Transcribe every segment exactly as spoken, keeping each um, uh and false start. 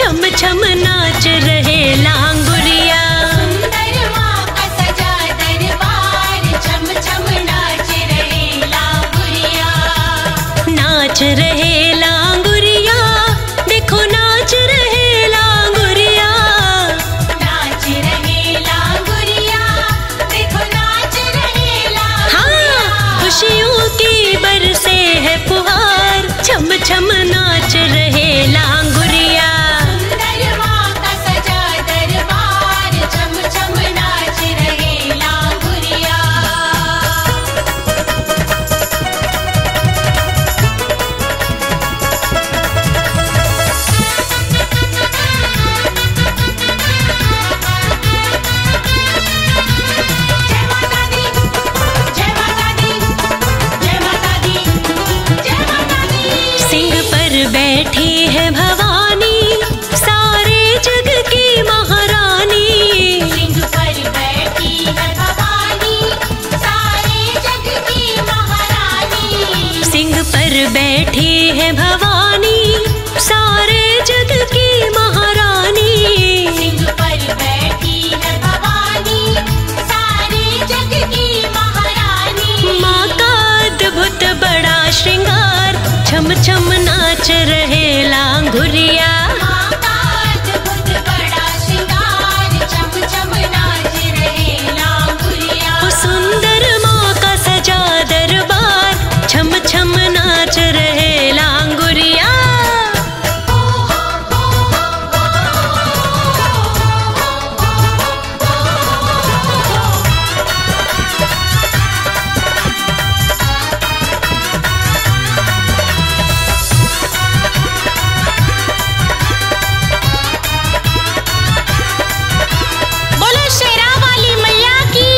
छम छम नाच रहे लांगुरिया। सुंदर माँ का सजा दरबार, छम छम नाच रहे लांगुरिया। नाच रहे लांगुरिया, देखो नाच रहे लांगुरिया। नाच रहे लांगुरिया, देखो नाच रहे लांगुरिया। हाँ, खुशियों की बरसे है फुहार, छम छम नाच रहे लांगुरिया। सुंदर माँ का सजा दरबार, छम छम नाच रहे लांगुरिया। जय माता दी, जय माता दी, जय माता दी, जय माता दी। सिंह पर बैठी है भवानी, सारे जग की महारानी। सिंह पर बैठी है भवानी, सारे जग की महारानी। सिंह पर बैठी है भवानी, सारे जग की महारानी। सिंह पर बैठी है भवानी, सारे जग की महारानी। माँ का अद्भुत बड़ा श्रृंगार, छम छम नाच रहे लांगुरिया। माँ का अद्भुत बड़ा श्रृंगार, छम छम नाच रहे लांगुरिया। वो सुंदर माँ का सजा दरबार, छम छम नाच रहे लांगुरिया। बोलो शेरा वाली मैया की।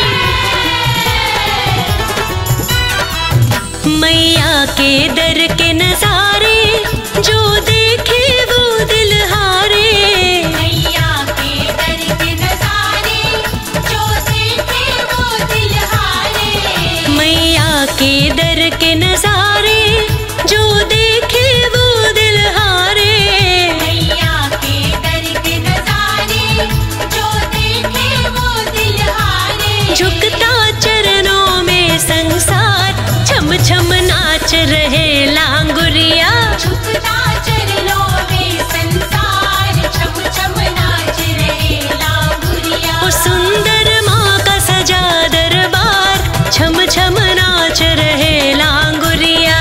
मैया के दर के नजारे, जो देखे वो दिल हारे। मैया के दर के नजारे, जो देखे वो दिल हारे। मैया के दर के नजारे, जो देखे वो दिल हारे। मैया के दर के नजारे, जो देखे वो दिल हारे। झुकता चरणों में संसार, छम छम नाच रहे लांगुरिया। झुकता चरणों में संसार, छम छम नाच रहे लांगुरिया। वो सुंदर माँ का सजा दरबार, छम छम नाच रहे लांगुरिया।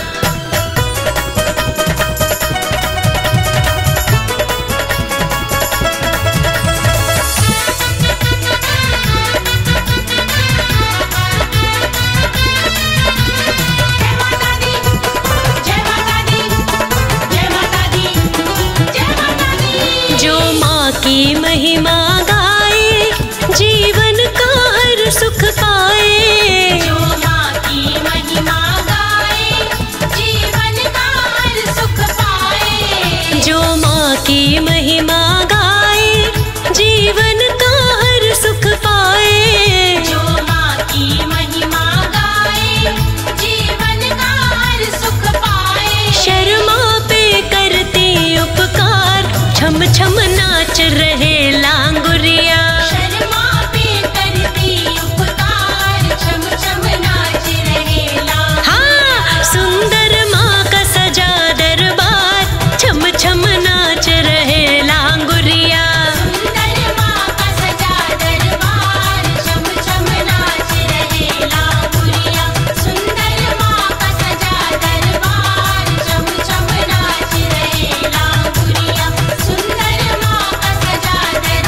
जय माता दी, जय माता दी, जय माता दी, जय माता दी। जो माँ की महिमा गाए, जीवन का हर सुख पाए। जो माँ की महिमा गाए, जीवन का हर सुख पाए। जो माँ की महिमा गाए, जीवन का हर सुख पाए। जो माँ की महिमा गाए, जीवन का हर सुख पाए। शर्मा पे करती उपकार, छम छम नाच रहे लांगुरिया। शर्मा पे करती उपकार, छम छम नाच रहे लांगुरिया। हाँ, सुंदर माँ का सजा दरबार, छम छम नाच रहे लांगुरिया। सुंदर माँ का सजा दरबार, छम छम नाच रहे लांगुरिया। सुंदर माँ का सजा दरबार, छम छम नाच रहे लांगुरिया। सुंदर माँ का सजा दरबार।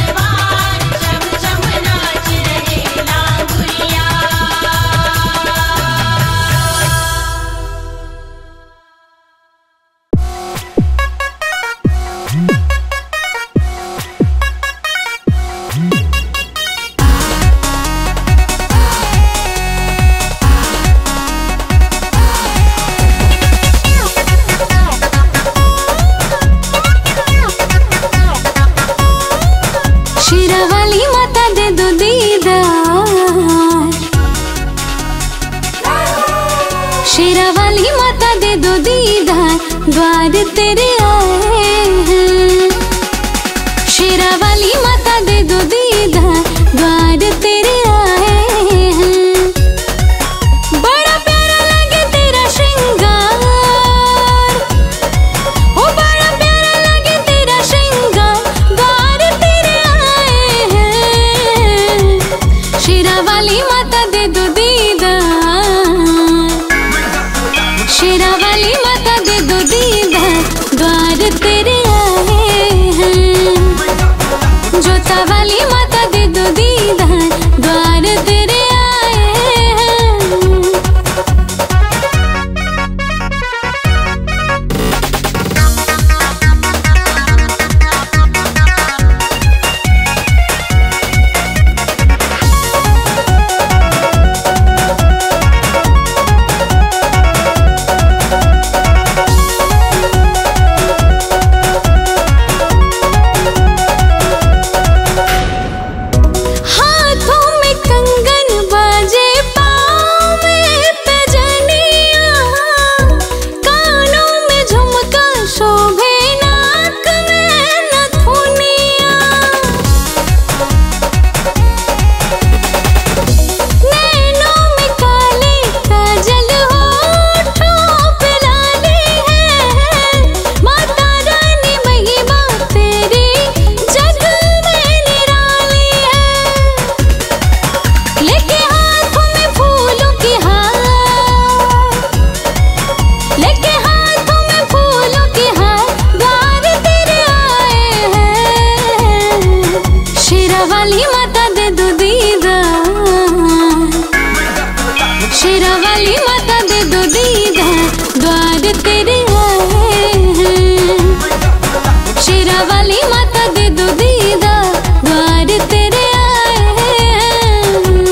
वाली माता दे दो दीदार, शेरा वाली माता दे दो दीदार, द्वार तेरे आए हैं। शेरा वाली माता दे दो दीदार, द्वार तेरे आए हैं।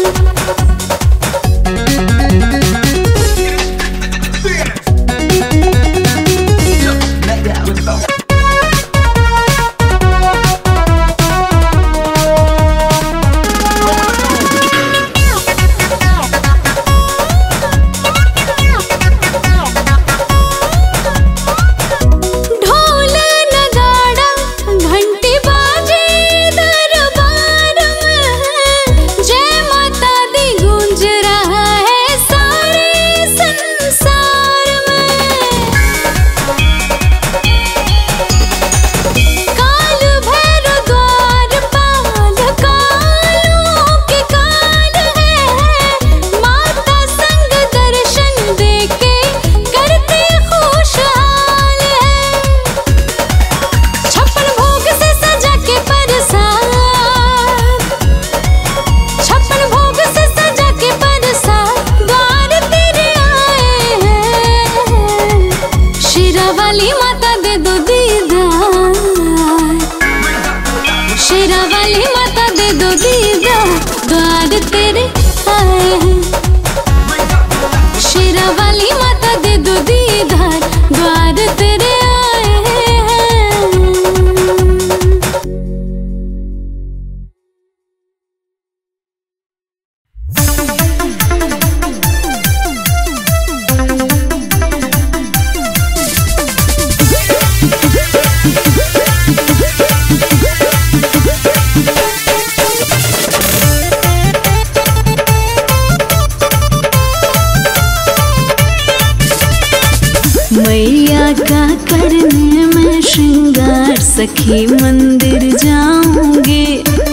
मैया का करने में श्रृंगार, सखी मंदिर जाऊंगी।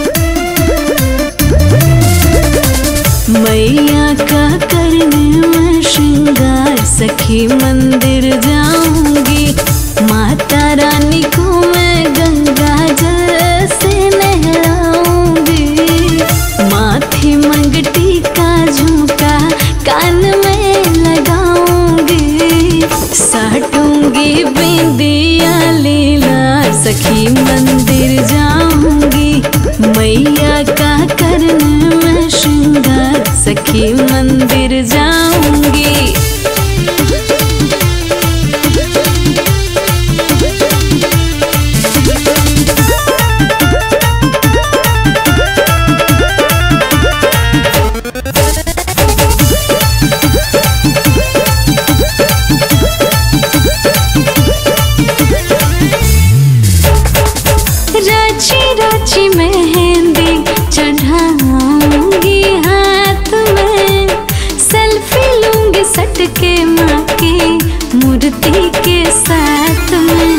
मैया का करने में श्रृंगार, सखी मंदिर जाऊंगी। माता रानी को मैं गंगा जल से नहलाऊंगी। माथे मंगटी का झुमका कान में लगाऊंगी। साटूंगी बिंदिया लीला, सखी मंदिर जाऊंगी। मैया का करने में श्रृंगार, सखी मंदिर जाऊंगी। रची रची मेहंदी चढ़ाऊंगी हाथ में। सेल्फी लूंगी सट के माँ की मूर्ति के साथ में।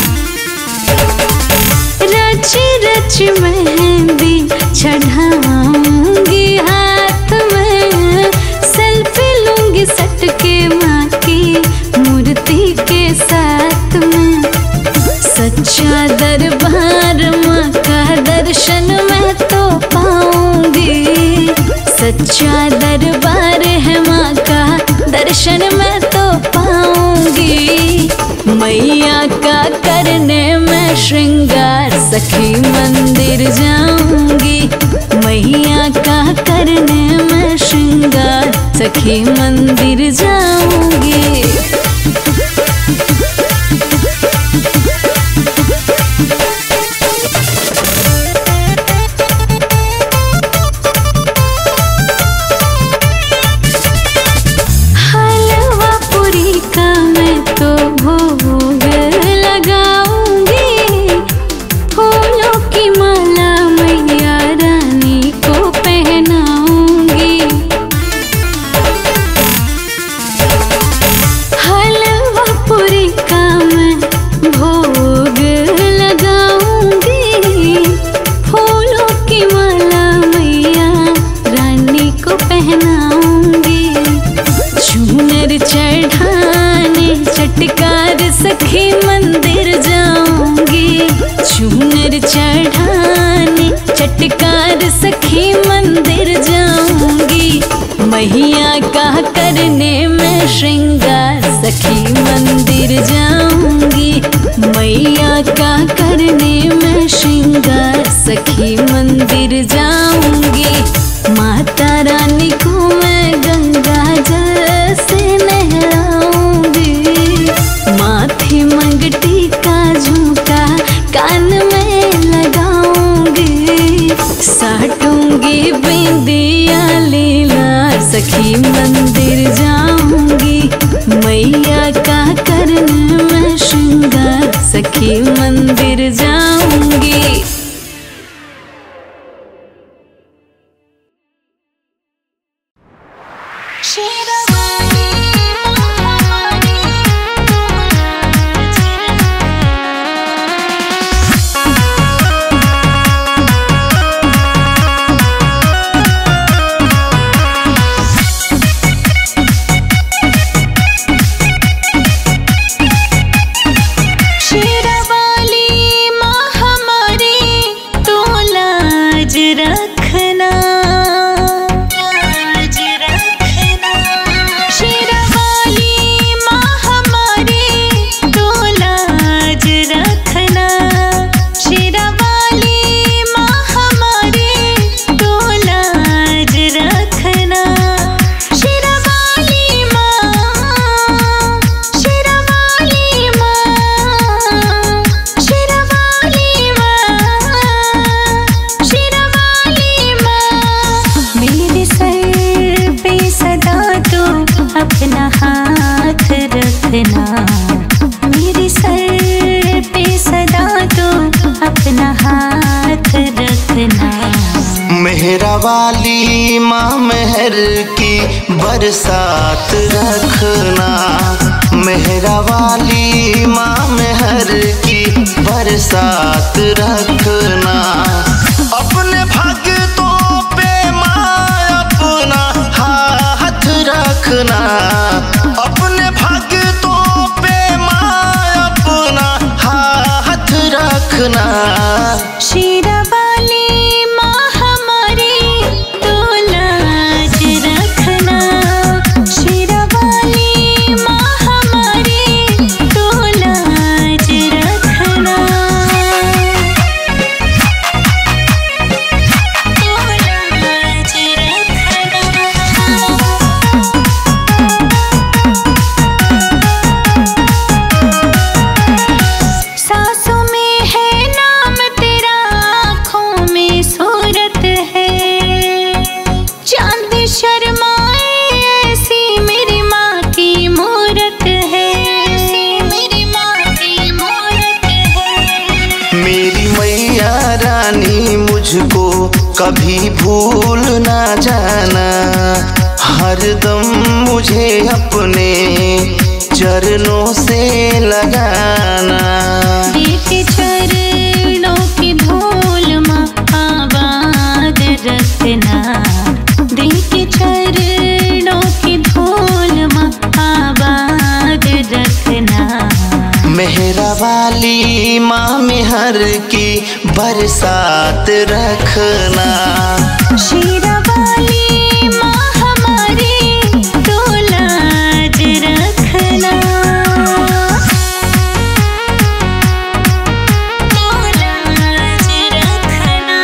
रची रची मेहंदी चढ़ाऊंगी हाथ में। सेल्फी लूंगी सट के माँ की मूर्ति के साथ में। सच्चा दरबार माँ का दर्शन मैं तो पाऊंगी। सच्चा दरबार है माँ का दर्शन मैं तो पाऊंगी। मैया का करने में श्रृंगार, सखी मंदिर जाऊंगी। मैया का करने में श्रृंगार, सखी मंदिर जाऊंगी। सखी मंदिर जाऊंगी। चूनर चढ़ाने चटका श्रृंगार सखी मंदिर जाऊंगी, मैया का करने में श्रृंगार सखी मंदिर जाऊंगी। माता रानी को मैं गंगा जल से नहलाऊंगी, माथे मंगटी का झुमका कान में लगाऊंगी, साटूंगी बिंदिया लीला सखी मंदिर जाऊंगी, मैया का करने में श्रृंगार सखी मंदिर जाऊंगी। मेरे सर पे सदा तो अपना हाथ रखना। मेहरा वाली माँ मेहर की बरसात रखना, मेहरा वाली माँ मेहर की बरसात रखना। अपने भक्तों पे माँ अपना हाथ रखना, अपने भक्तों पे माँ अपना हाथ रखना। शेरा वाली माँ हमारी तो लाज रखना, शेरा वाली माँ हमारी तो लाज रखना, तो लाज रखना। सासों में है नाम तेरा, आँखों में सूरत है, चांद शर्माए ऐसी मेरी माँ की मूरत है, ऐसी मेरी माँ की मूरत है। मेरी मैया रानी मुझको कभी भूल ना जाना, हरदम मुझे अपने चरणों से लगाना। देख चरणों की धूल माँ आबाद रखना, देख चरणों की धूल माँ आबाद रखना। मेहरा वाली माँ मेहर की बरसात रखना, शेरा वाली माँ हमारी तो लाज रखना, तो लाज रखना।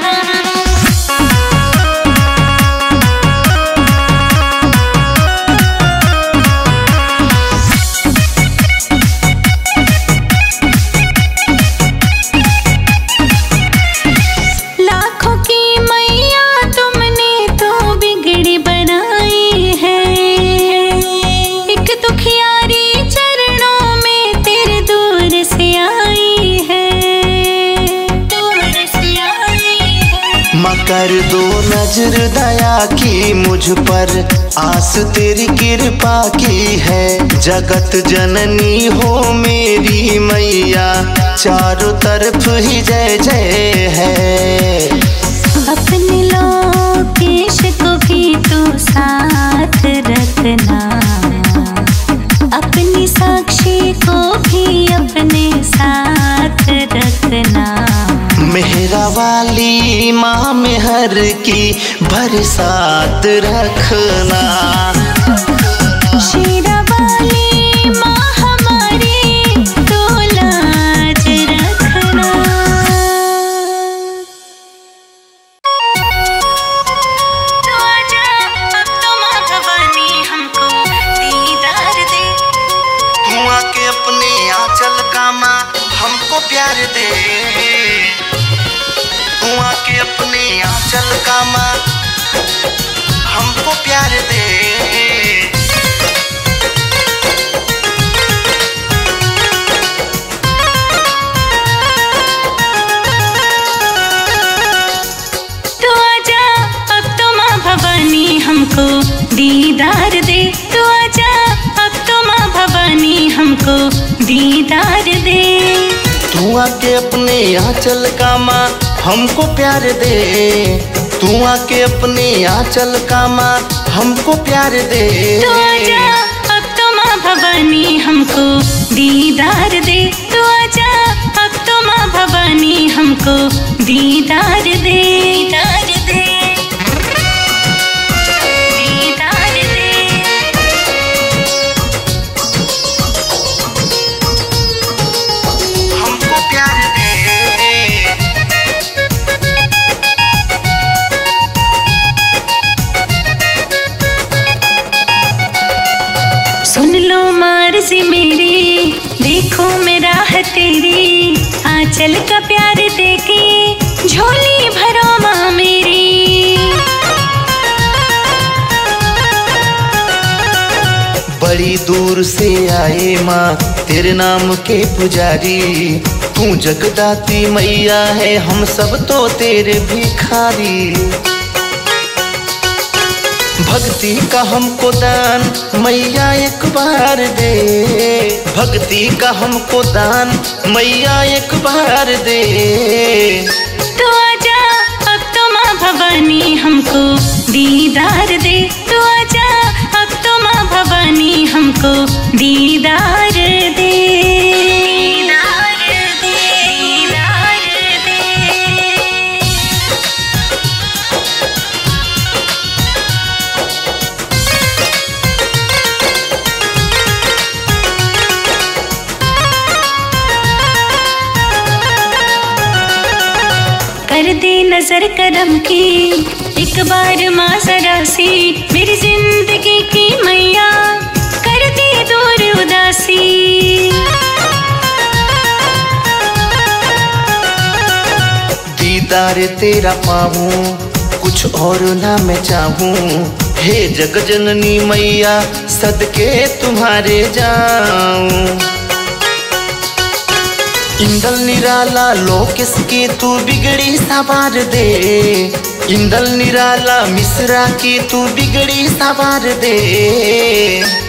लाखों की मैया तुमने तो बिगड़ी बनाई है, एक दुखियारी चरणों में तेरे दूर से आई है, दूर से आई है। माँ कर दो नजर दया की मुझ पर, आस तेरी कृपा की है। जगत जननी हो मेरी मैया, चारों तरफ ही जय जय है। अपने लोकेश को भी तू साथ रखना, अपनी साक्षी को भी अपने साथ रखना। मेहरा वाली माँ मेहर की बरसात रखना। दीदार दे। तू आके अपने आंचल का माँ हमको प्यार दे, तू आके अपने आंचल का माँ हमको प्यार दे। तू आजा अब तो माँ भवानी हमको दीदार दे, तू आजा अब तो माँ भवानी हमको दीदार दे, दीदार दे, दीदार दे। हमको प्यार दे। सुन लो मर्जी मेरी, देखो मेरा है तेरी, आंचल का प्यार देके झोली भरो माँ मेरी। बड़ी दूर से आए माँ तेरे नाम के पुजारी, तू जगदाती मैया है हम सब तो तेरे भिखारी। भक्ति का हमको दान मैया एक बार दे, भक्ति का हमको दान मैया एक बार दे। तू आजा अब तो माँ भवानी हमको दीदार दे, तू आजा अब तो माँ भवानी हमको दीदार दे, दीदार दे, दीदार दे। कर दे नजर करम की एक बार माँ जरा सी, मेरी जिंदगी की मैया कर दे दूर उदासी। दीदार तेरा पाऊं कुछ और ना मैं चाहूं, हे जग जननी मैया सदके तुम्हारे जाऊं। इंदल निराला लोकेश की तू बिगड़ी सवार दे, इंदल निराला मिश्रा की तू बिगड़ी सवार दे।